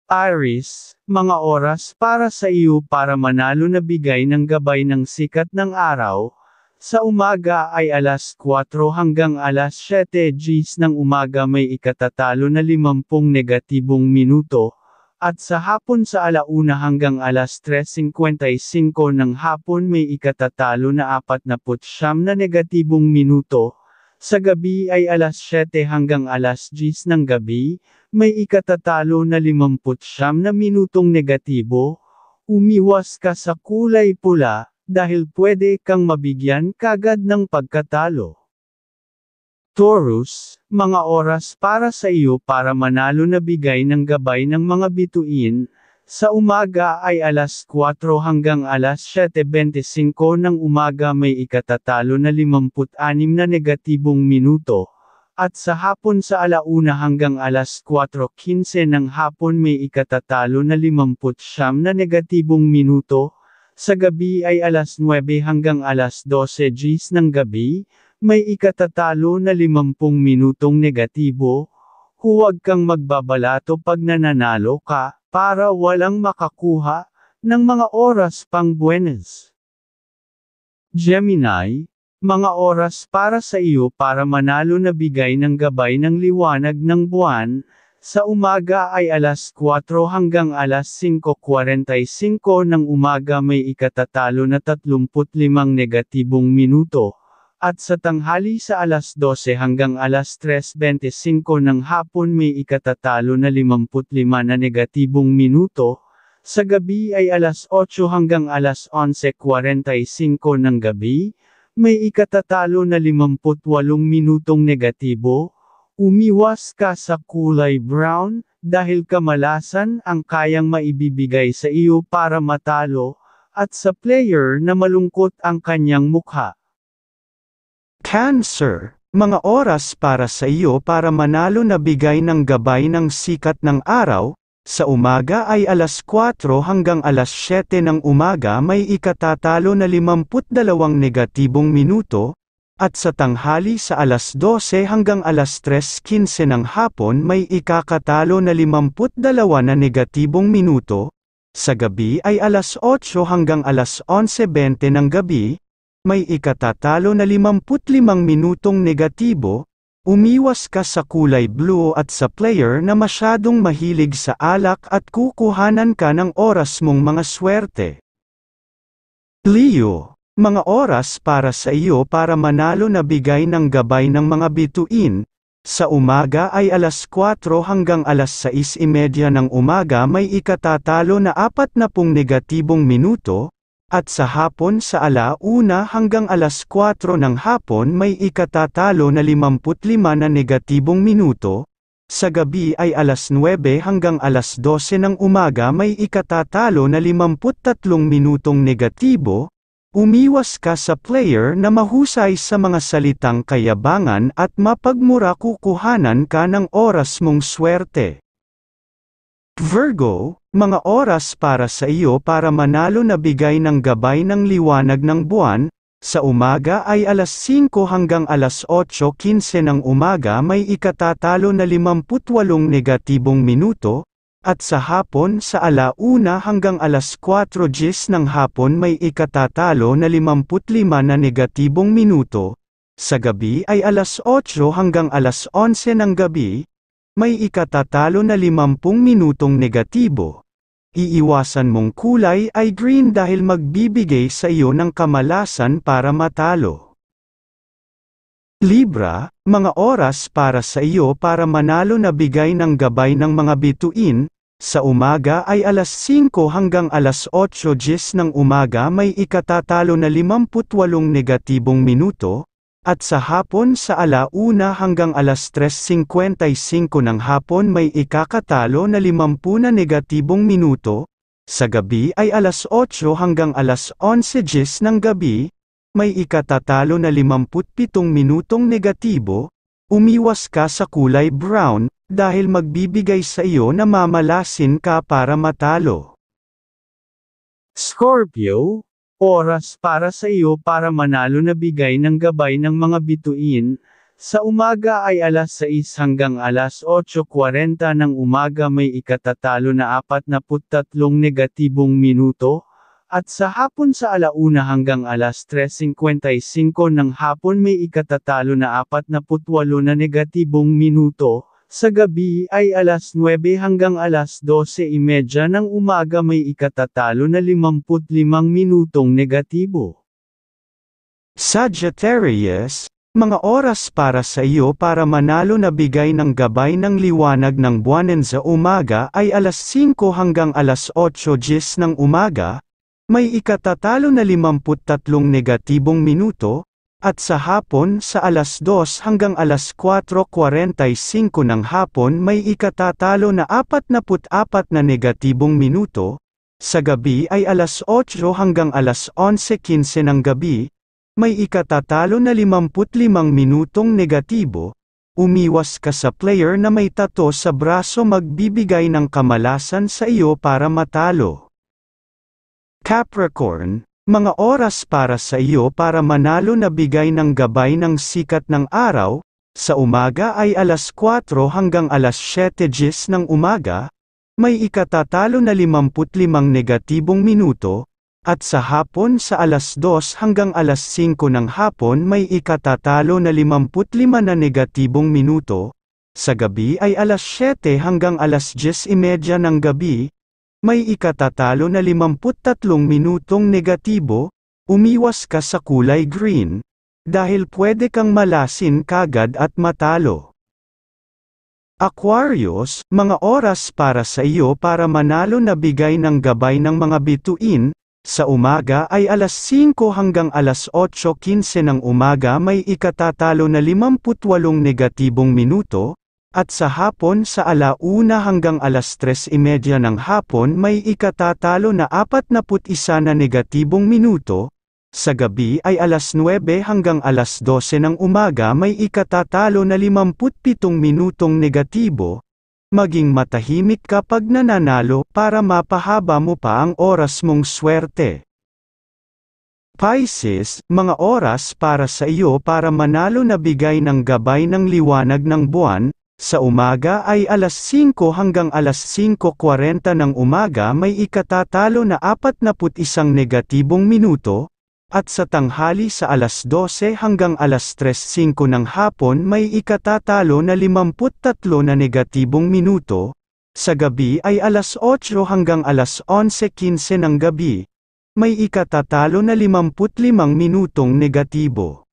Aries, mga oras para sa iyo para manalo na bigay ng gabay ng sikat ng araw. Sa umaga ay alas 4 hanggang alas 7 Gs ng umaga may ikatatalo na 50 negatibong minuto, at sa hapon sa alauna hanggang alas 3:55 ng hapon may ikatatalo na 49 na negatibong minuto. Sa gabi ay alas 7 hanggang alas 10 ng gabi, may ikatatalo na 59 na minutong negatibo. Umiwas ka sa kulay pula, dahil pwede kang mabigyan kagad ng pagkatalo. Taurus, mga oras para sa iyo para manalo na bigay ng gabay ng mga bituin. Sa umaga ay alas 4 hanggang alas 7:25 ng umaga may ikatatalo na 56 na negatibong minuto, at sa hapon sa alauna hanggang alas 4:15 ng hapon may ikatatalo na 59 na negatibong minuto. Sa gabi ay alas 9 hanggang alas 12 Gs ng gabi, may ikatatalo na 50 minutong negatibo. Huwag kang magbabalato pag nananalo ka, para walang makakuha ng mga oras pang buenas. Gemini, mga oras para sa iyo para manalo na bigay ng gabay ng liwanag ng buwan. Sa umaga ay alas 4 hanggang alas 5:45 ng umaga may ikatatalo na 35 negatibong minuto, at sa tanghali sa alas 12 hanggang alas 3:25 ng hapon may ikatatalo na 55 na negatibong minuto. Sa gabi ay alas 8 hanggang alas 11:45 ng gabi, may ikatatalo na 58 minutong negatibo. Umiwas ka sa kulay brown, dahil kamalasan ang kayang maibibigay sa iyo para matalo, at sa player na malungkot ang kanyang mukha. Cancer, mga oras para sa iyo para manalo na bigay ng gabay ng sikat ng araw. Sa umaga ay alas 4 hanggang alas 7 ng umaga may ikatatalo na 52 negatibong minuto, at sa tanghali sa alas 12 hanggang alas 3:15 ng hapon may ikakatalo na 52 na negatibong minuto. Sa gabi ay alas 8 hanggang alas 11:20 ng gabi, may ikatatalo na 55 minutong negatibo. Umiwas ka sa kulay blue at sa player na masyadong mahilig sa alak at kukuhanan ka ng oras mong mga swerte. Leo, mga oras para sa iyo para manalo na bigay ng gabay ng mga bituin. Sa umaga ay alas 4 hanggang alas 6:30 ng umaga may ikatatalo na 40 negatibong minuto, at sa hapon sa alauna hanggang alas 4 ng hapon may ikatatalo na 55 na negatibong minuto. Sa gabi ay alas 9 hanggang alas 12 ng umaga may ikatatalo na 53 minutong negatibo. Umiwas ka sa player na mahusay sa mga salitang kayabangan at mapagmura, kukuhanan ka ng oras mong swerte. Virgo, mga oras para sa iyo para manalo na bigay ng gabay ng liwanag ng buwan. Sa umaga ay alas 5 hanggang alas 8:15 ng umaga may ikatatalo na 58 negatibong minuto, at sa hapon sa alauna hanggang alas 4 Gs ng hapon may ikatatalo na 55 na negatibong minuto. Sa gabi ay alas 8 hanggang alas 11 ng gabi, may ikatatalo na 50 minutong negatibo. Iiwasan mong kulay ay green dahil magbibigay sa iyo ng kamalasan para matalo. Libra, mga oras para sa iyo para manalo na bigay ng gabay ng mga bituin. Sa umaga ay alas 5 hanggang alas 8 Gs ng umaga may ikatatalo na 58 negatibong minuto, at sa hapon sa alauna hanggang alas 3:55 ng hapon may ikakatalo na 50 na negatibong minuto. Sa gabi ay alas 8 hanggang alas 11 Gs ng gabi, may ikatatalo na 57 minutong negatibo. Umiwas ka sa kulay brown, dahil magbibigay sa iyo na mamalasin ka para matalo. Scorpio, oras para sa iyo para manalo na bigay ng gabay ng mga bituin. Sa umaga ay alas 6 hanggang alas 8:40 ng umaga may ikatatalo na 43 negatibong minuto, at sa hapon sa 1:00 hanggang alas 3:55 ng hapon may ikatatalo na 48 na negatibong minuto. Sa gabi ay alas 9 hanggang alas 12:30 ng umaga may ikatatalo na 55 minutong negatibo. Sagittarius, mga oras para sa iyo para manalo na bigay ng gabay ng liwanag ng buwan sa umaga ay alas 5 hanggang alas 8:10 ng umaga, may ikatatalo na 53 negatibong minuto, at sa hapon sa alas 2 hanggang alas 4:45 ng hapon may ikatatalo na 44 na negatibong minuto, sa gabi ay alas 8 hanggang alas 11:15 ng gabi, may ikatatalo na 55 minutong negatibo. Umiwas ka sa player na may tato sa braso magbibigay ng kamalasan sa iyo para matalo. Capricorn, mga oras para sa iyo para manalo na bigay ng gabay ng sikat ng araw, sa umaga ay alas 4 hanggang alas 7:10 ng umaga, may ikatatalo na 55 negatibong minuto, at sa hapon sa alas 2 hanggang alas 5 ng hapon may ikatatalo na 55 na negatibong minuto, sa gabi ay alas 7 hanggang alas 10:30 ng gabi, may ikatatalo na 53 minutong negatibo. Umiwas ka sa kulay green, dahil pwede kang malasin kagad at matalo. Aquarius, mga oras para sa iyo para manalo na bigay ng gabay ng mga bituin, sa umaga ay alas 5 hanggang alas 8:15 ng umaga may ikatatalo na 58 negatibong minuto, at sa hapon sa 1:00 hanggang alas 3:30 ng hapon may ikatatalo na 41 na negatibong minuto, sa gabi ay alas 9 hanggang alas 12 ng umaga may ikatatalo na 57 minutong negatibo. Maging matahimik kapag nananalo para mapahaba mo pa ang oras mong swerte. Pisces, mga oras para sa iyo para manalo na bigay ng gabay ng liwanag ng buwan, sa umaga ay alas 5 hanggang alas 5:40 ng umaga may ikatatalo na 41 negatibong minuto, at sa tanghali sa alas 12 hanggang alas 3:05 ng hapon may ikatatalo na 53 na negatibong minuto, sa gabi ay alas 8 hanggang alas 11:15 ng gabi, may ikatatalo na 55 minutong negatibo.